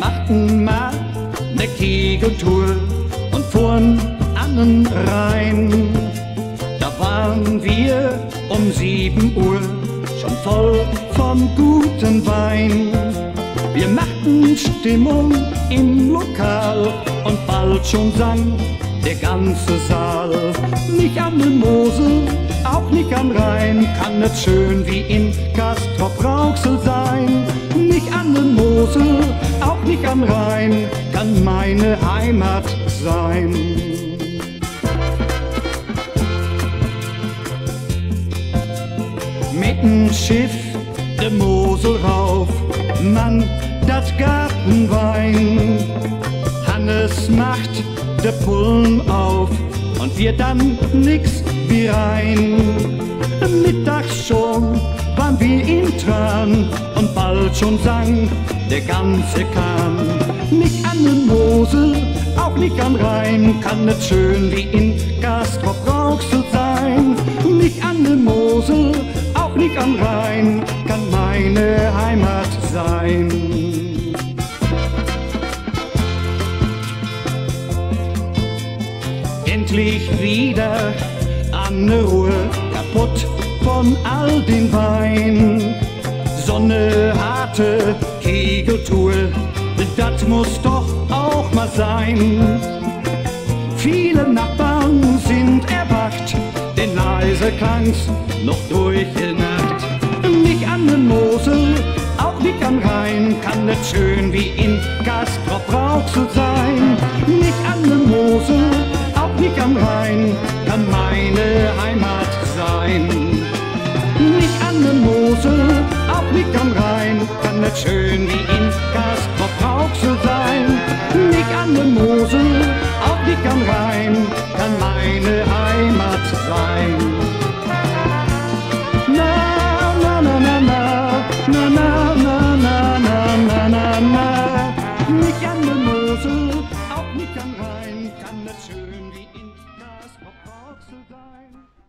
machten mal ne Kegeltour und fuhren an den Rhein. Da waren wir um 7 Uhr schon voll vom guten Wein. Wir machten Stimmung im Lokal und bald schon sang der ganze Saal. Nicht an der Mosel, auch nicht am Rhein, kann es schön wie in Castrop-Rauxel sein. Nicht an der Mosel, auch nicht am Rhein, kann meine Heimat sein. Mit'm Schiff de Mosel rauf, Mann, dat Gartenwein. Hannes macht de Pullen auf und wir dann nix wie rein. Mittags schon waren wir in Tran und bald schon sang der ganze Kahn. Nicht an der Mosel, auch nicht am Rhein, kann es schön wie in Castrop-Rauxel sein. Nicht an der Mosel, auch nicht am Rhein, kann meine Heimat sein. Endlich wieder an der Ruhe, kaputt von all den Wein. So ne harte Kegeltour, das muss doch auch mal sein. Viele Nachbarn sind erwacht, denn leise klang's noch durch die Nacht. Nicht an der Mosel, auch nicht am Rhein, kann es schön wie in Castrop-Rauxel sein. Nicht an der Mosel, auch nicht am Rhein, kann meine Heimat sein. Nicht an der Mosel, auch nicht am Rhein, kann es schön wie in Castrop-Rauxel sein. Nicht an der Mosel, auch nicht am Rhein, kann meine Heimat sein. Na, na, na, na, na, na, na, na, na, na, na, na. Nicht an der Mosel, auch nicht am Rhein, kann es schön wie in Castrop-Rauxel sein.